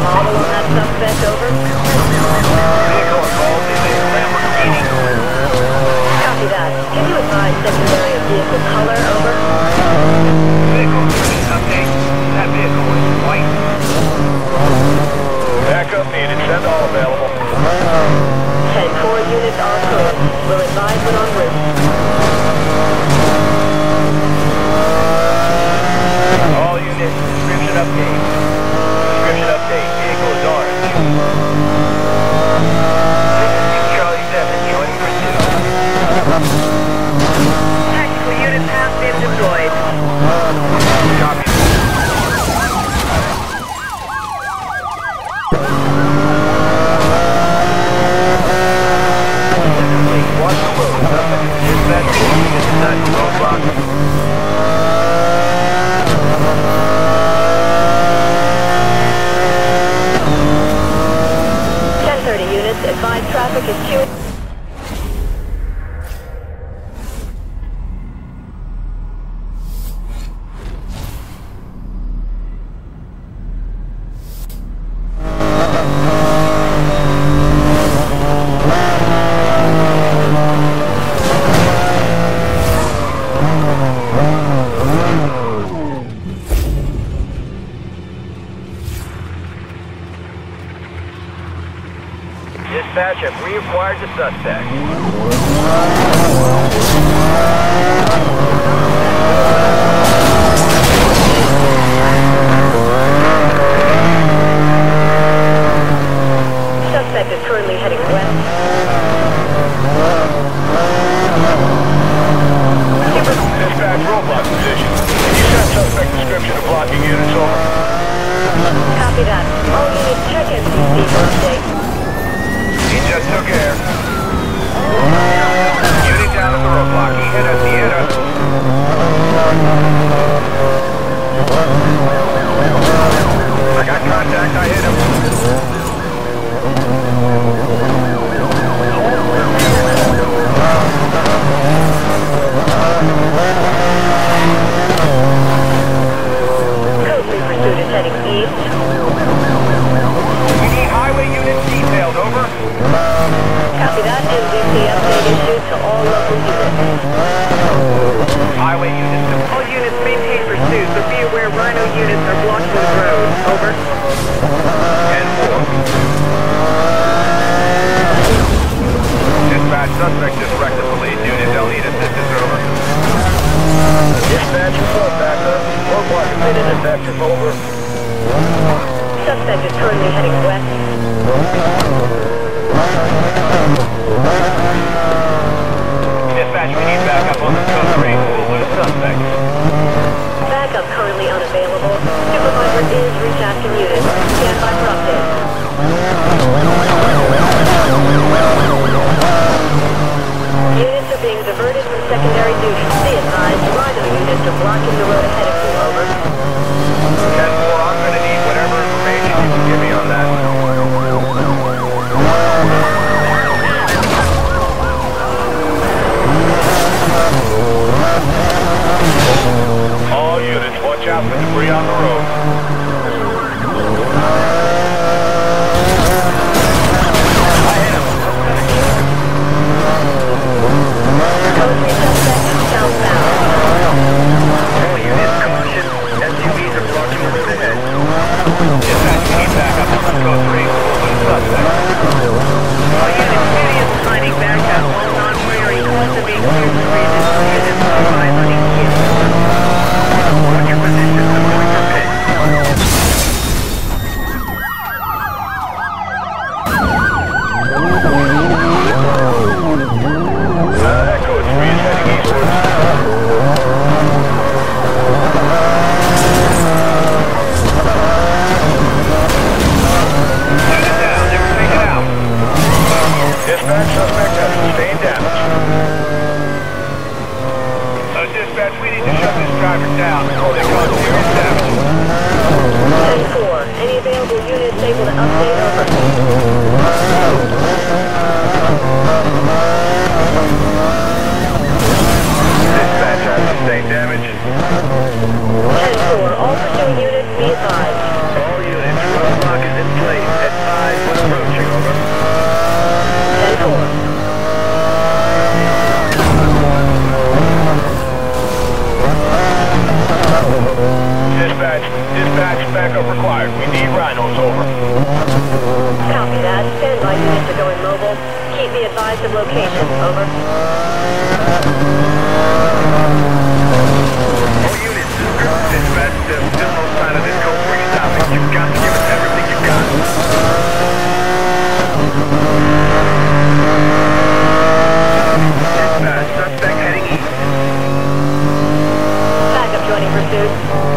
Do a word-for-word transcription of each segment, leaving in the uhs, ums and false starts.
model on that suspect, over? Vehicle involved is a Lamborghini. Copy that. Can you advise secondary of vehicle color, over? Vehicle description update. That vehicle is white. Backup needed. Send all available. ten four units en route. Will advise when en route. All units, description update. Description update. Vehicle is orange. sixty-six Charlie seven, joining pursuit. Tactical units have been deployed. Copy. Watch the road. Dispatch, this is not roadblock. ten thirty units, advise traffic is queuing. Dispatch have reacquired the suspect. Suspect is currently heading west. Dispatch roadblock position. Can you send suspect description of blocking units over? Copy that. All units check N C C for update. He just took air. Unit down at the roadblock. He hit us. He hit us. I got contact. I hit him. Code three pursuit is heading east. We need highway units detailed. Over. Copy that. N Z C update issued to all local units. Highway units. All units maintain pursuit, but be aware Rhino units are blocking the road. Over. ten four. Dispatch, suspect just wrecked the lead unit. They'll need assistance. Over. Dispatch, report backup. Roadblock committed. Dispatch, over. Suspect is currently heading west. Dispatch, we need backup on the code three. We'll lose suspect. Backup currently unavailable. Supervisor is retasking units. Stand by for update. Units are being diverted from secondary duty. Be advised, Rhino units are blocking the road ahead of you. Over. ten four, I'm going to need whatever information you can give me on that. All units, watch out for debris on the road. I hit him. Code three suspect southbound. All units, caution. S U Vs are blocking the road ahead. Dispatch, we need backup on the code three. We'll lose suspect. All units, duty is finding backup. All non-priority calls are being cleared to regions. Units arrive on each unit. On your position, I'm going for pit. Uh, that code three is heading eastwards. Unit down, they were taken out. Dispatch, suspect has sustained damage. Uh, dispatch, we need to shut this driver down before they cause serious damage. ten four. Any available units able to update? Over. Dispatch has sustained damage. ten four. All pursuing units be advised. All units, roadblock is in place. Keep me advised of location. Over. All units, dispatch to still no sign of this code three stopping. You've got to give us everything you've got. Dispatch, suspect heading east. Backup joining pursuit.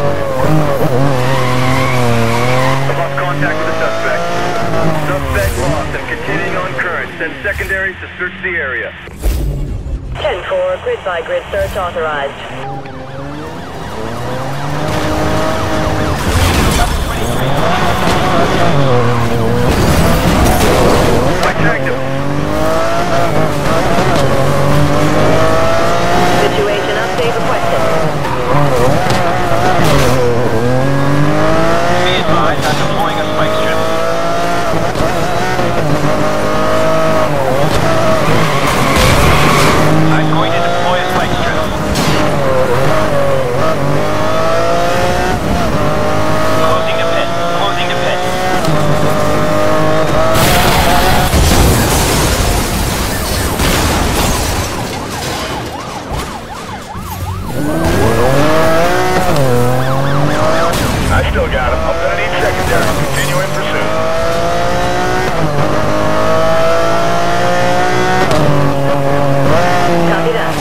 I've lost contact with the suspect. Suspect lost and continuing on current. Send secondaries to search the area. ten four, grid by grid search authorized. I tagged him. Situation update requested. Be advised, I'm deploying a spike strip. I'm going to deploy a spike strip. Closing the pit. Closing the pit. I still got him. I'm gonna need secondary. Continue in pursuit. Copy that.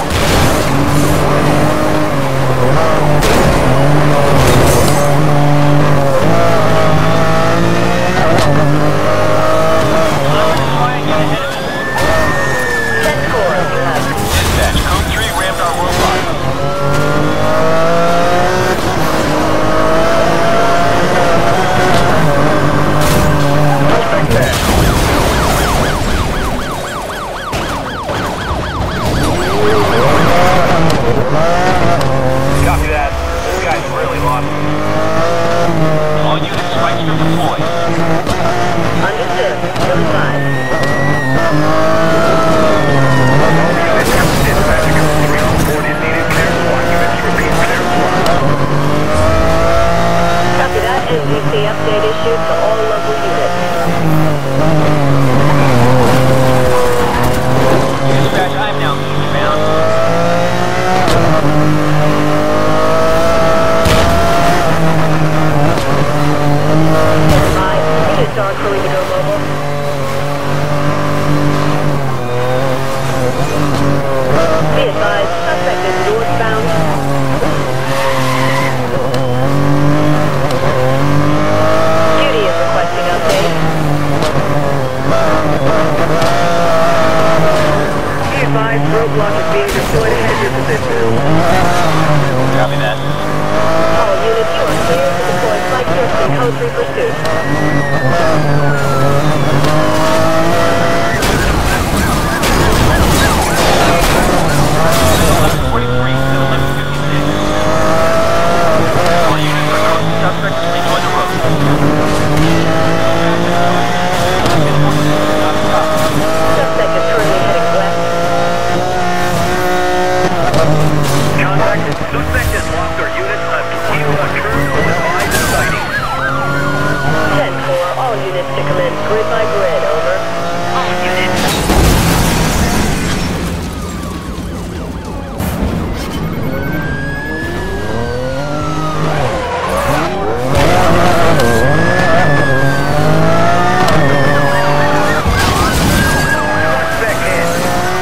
ten four, you have. Dispatch, code three rammed our roadblock. Suspect dead. Copy that. This guy's really lost. All units spike strip deployed. Understood. Notified. Dispatch, three on board is needed. Clear SWAT units. Repeat, clear SWAT. Copy that. N B C update issued to all local units. Dispatch, I'm now eastbound. Five. Units are crewing to go mobile. Be advised, suspect is northbound. Duty is requesting update. Be advised, roadblock is being deployed ahead of your position. Copy that. All units, you are clear to deploy flight search and code three pursuit. eleven forty-three to eleven fifty-six. All units are close to suspect to rejoin the road. Suspect is currently heading west. Contact. Suspect has lost our units on continue on current or advised of sighting. ten four, all units to commence grid by grid, over. All units. Suspect hit.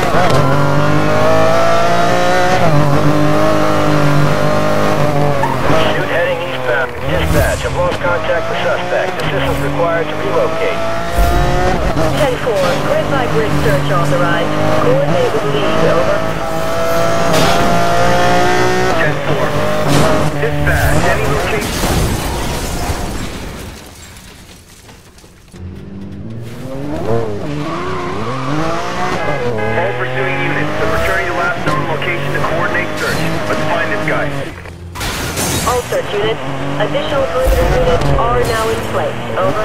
Shoot heading eastbound. Dispatch, I've lost contact with suspect. Assistance required to relocate. ten four, grid by grid search authorized. Coordinate with lead, over. ten four. Dispatch, any location? All pursuing units are returning to last known location to coordinate search. Let's find this guy. All search units. Additional perimeter units are now in place, over.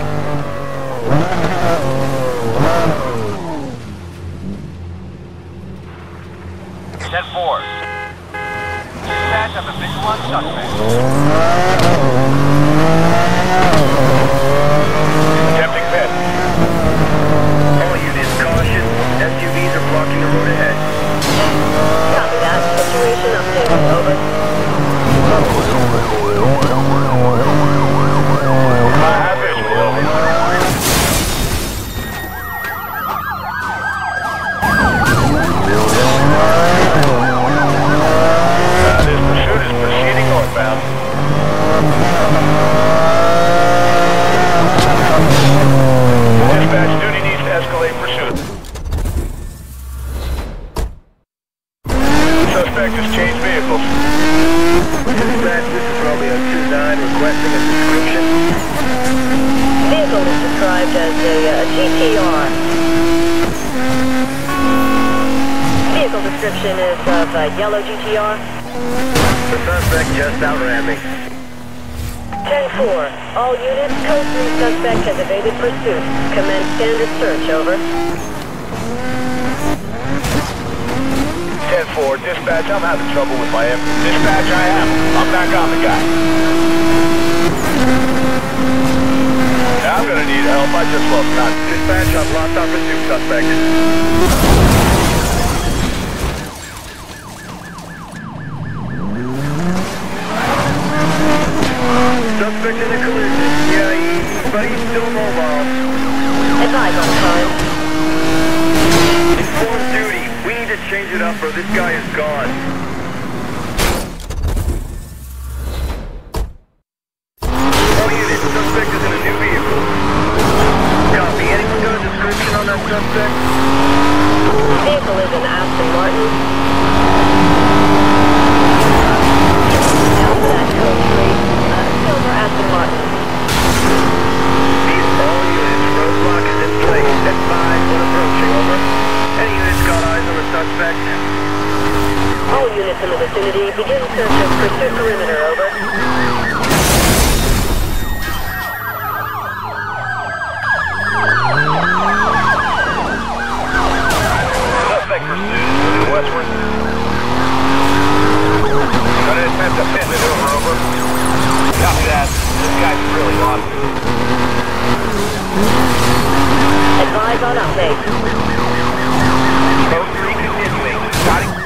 ten four. Dispatch of a visual on suspect. Attempting pit. All units, caution. Suspect has changed vehicles. Dispatch, this is Romeo two nine requesting a description. Vehicle is described as a, uh, G T R. Vehicle description is of a yellow G T R. The suspect just outran me. ten four, all units, code three suspect has evaded pursuit. Commence standard search, over. ten four, dispatch, I'm having trouble with my M. Dispatch, I am. I'm back on the guy. Now I'm gonna need help. I just lost contact. Dispatch, I've lost our pursuit suspect. Suspect in a collision. Yeah, he, but he's still mobile. Advise on time. Inform duty. We need to change it up or this guy is gone. All units, suspect is in a new vehicle. Copy. Anyone got a description on that suspect? Vehicle is an Aston Martin. Down to that code three, uh, silver Aston Martin. These all units, roadblock is in place. Advise when approaching, over. Any units got eyes on the suspect? All units in the vicinity, begin search of pursuit perimeter, over. Suspect pursuit is moving westward. Gonna attempt a pit maneuver, over. Copy that. This guy's really lost. Advise on update. Code three continuing. Got it.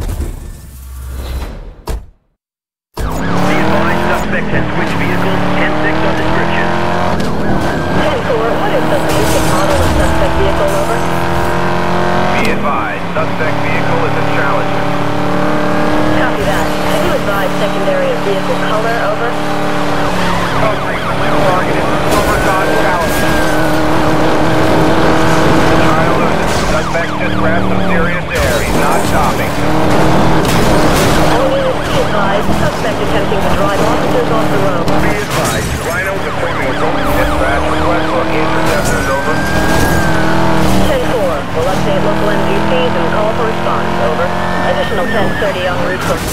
The advised suspect has switched vehicles. ten six on description. ten four, what is the basic model of suspect vehicle, over? Be advised, suspect vehicle is a Challenger. Copy that. Can you advise secondary of vehicle color, over? Code three, pursuit target is a silver Dodge Challenger. Try to lose it. Suspect just grabbed some serious air. He's not stopping. All units be advised, suspect attempting to drive officers off the road. Be advised. Rhino's appointment was open. Dispatch request for interceptors, over. ten four, will update local M D Cs and call for response, over. Additional ten thirty en route for...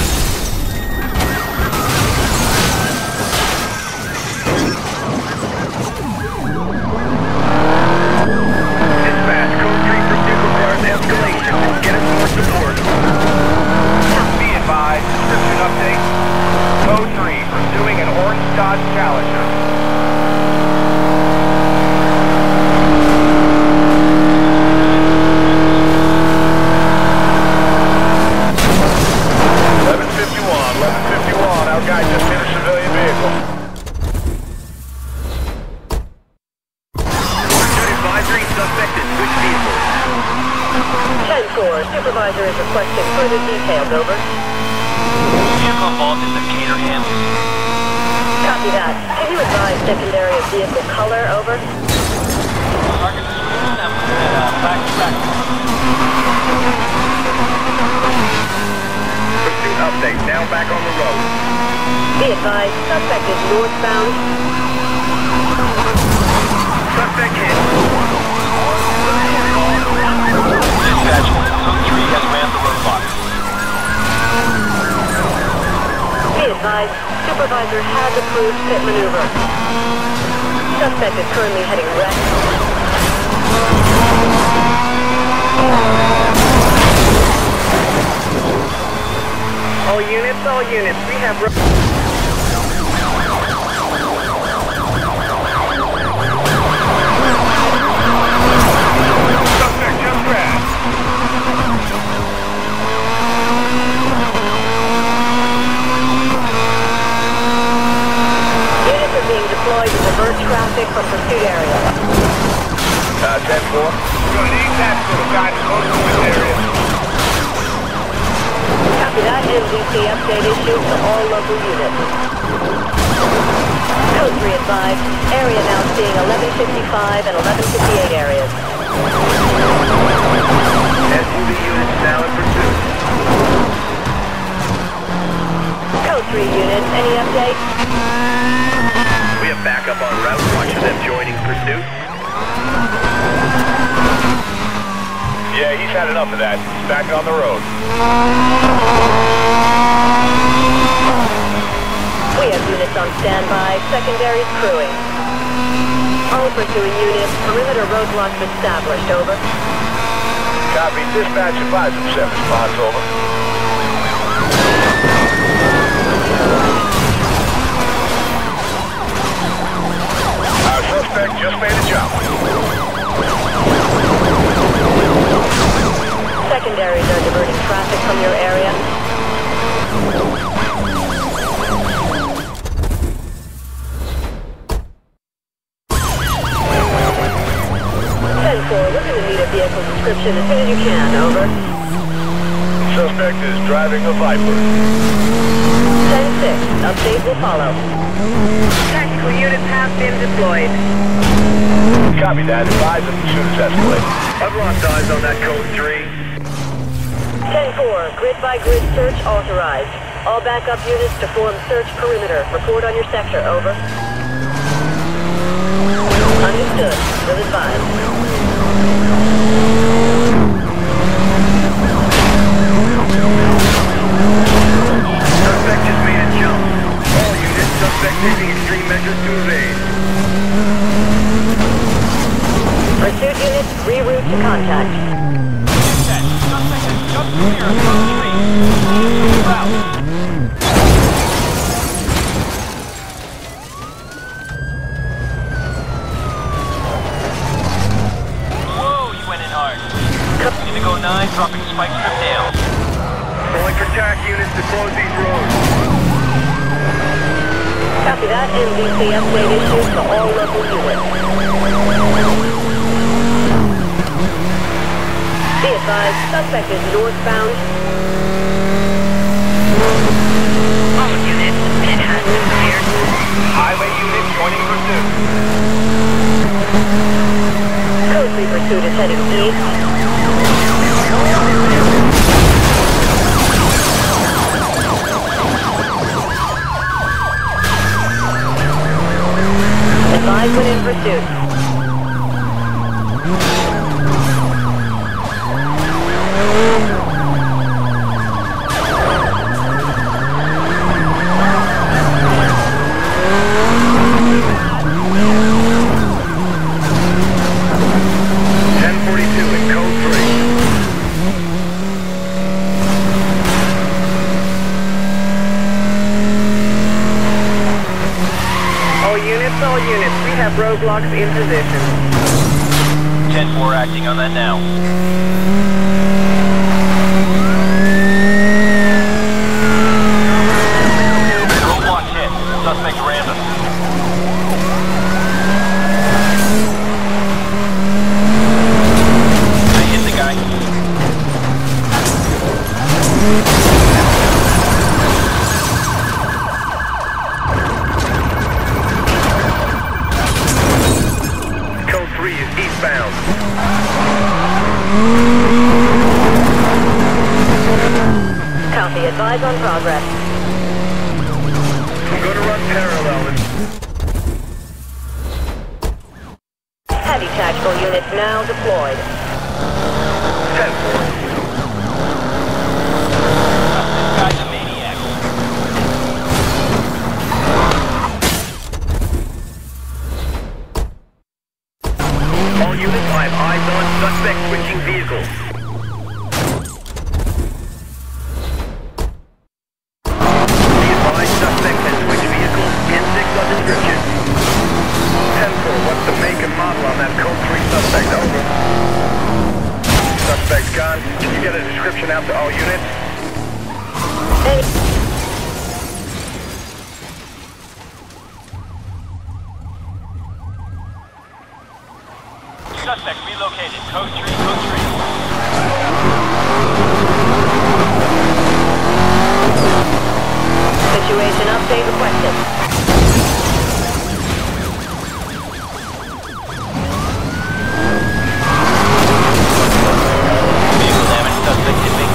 Dispatch, code three pursuit requires escalation. Get us more support. Be advised, description update. Code three, pursuing an orange Dodge Challenger. eleven fifty-one, eleven fifty-one, our guy just hit a civilian vehicle. Pursuit advisory, suspect is switched vehicles. ten four, supervisor is requesting further details, over. Vehicle involved in the Caterham. Copy that. Can you advise secondary of vehicle color, over? Target description and uh, back to back. Pursuit update. Now back on the road. Be advised, suspect is northbound. Suspect hit. Dispatch, code three has ran the roadblock. Be advised, supervisor has approved pit maneuver. Suspect is currently heading west. All units, all units. We have... Suspect just crashed. Units are being deployed to divert traffic from pursuit area. Uh, ten four. We're gonna need that for the guy close to this area. Copy that. M D C update issued to all local units. Code three advised. Area now seeing eleven fifty-five and eleven fifty-eight areas. S U V units now in pursuit. Yeah, he's had enough of that. He's back on the road. We have units on standby, secondaries crewing. All pursuing units, perimeter roadblocks established, over. Copy. Dispatch advise of seven spots, over. Our suspect just made a jump. Secondaries are diverting traffic from your area. ten four, we're going to need a vehicle description as soon as you can, over. Suspect is driving a Viper. ten six, update will follow. Tactical units have been deployed. Copy that. Advise of as soon as escalated. I've lost eyes on that code three. ten four, grid by grid search authorized. All backup units to form search perimeter. Report on your sector, over. Understood. Will advise. Suspect just made a jump. All units, suspect taking extreme measures to evade. Pursuit units, reroute to contact. Dispatch, suspect has jumped clear of code three. Move out. Indigo nine, dropping spike strip down. Calling for T A C units to close these roads. Copy that. N B C update issued to all local units. Be advised, suspect is northbound. All units, it has been cleared. Highway unit joining pursuit. Code three pursuit is heading east. Advise when in pursuit. ten forty-two in code three. All units, all units, we have roadblocks in position. ten four acting on that now. Roadblock hit. Suspect random. I hit the guy. Code three is eastbound. Copy, advise on progress. I'm going to run parallel and... Heavy tactical units now deployed. ten four. This guy's a maniac. All units, I have eyes on suspect switching vehicles. Be advised, suspect has switched vehicles. N six on description. ten four, what's the make and model on that code three suspect? Over. Suspect's gone. Can you get a description out to all units? Hey. Suspect relocated. Code three, code three. Situation update requested. Vehicle damage, suspect hit me.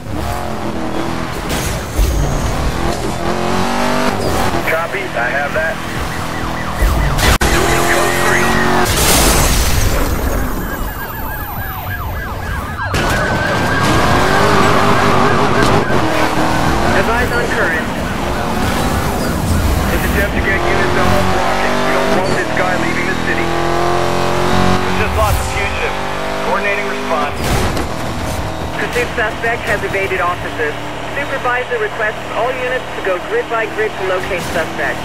Copy, I have that. Code three. Advise on current. Let's attempt to get units on blocking. We don't want this guy leaving the city. We just lost a fugitive. Coordinating response. Pursuit suspect has evaded officers. Supervisor requests all units to go grid by grid to locate suspect.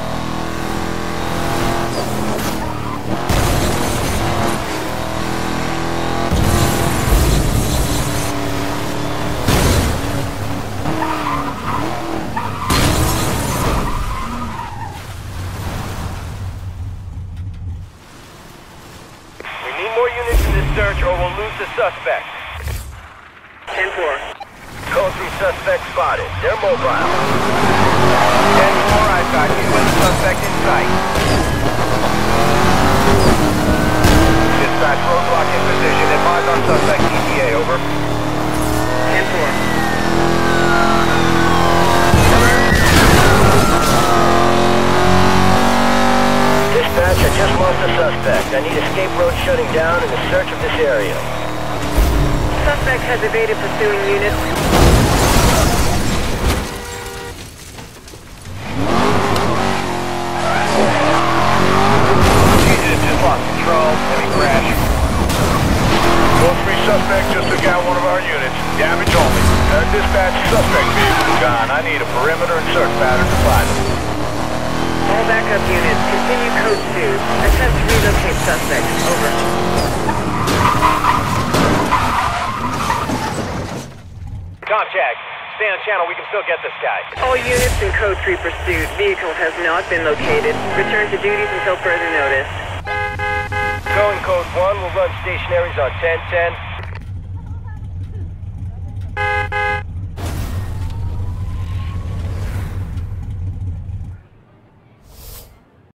We need more units in this search or we'll lose the suspect. ten four. Code three suspect spotted. They're mobile. ten four, I've got you with the suspect in sight. Dispatch roadblock in position. Advise on suspect E T A, over. ten four. Dispatch, I just lost a suspect. I need escape road shutting down in the search of this area. Suspect has evaded pursuing units. Fugitive just lost control. Heavy crash. Code three suspect just took out one of our units. Damage only. Uh, dispatch, suspect vehicle gone. I need a perimeter and search pattern to find him. All backup units, continue code two. Attempt to relocate suspect. Over. Contact. Stay on channel. We can still get this guy. All units in code three pursuit. Vehicle has not been located. Return to duties until further notice. Going code one. We'll run stationaries on ten ten.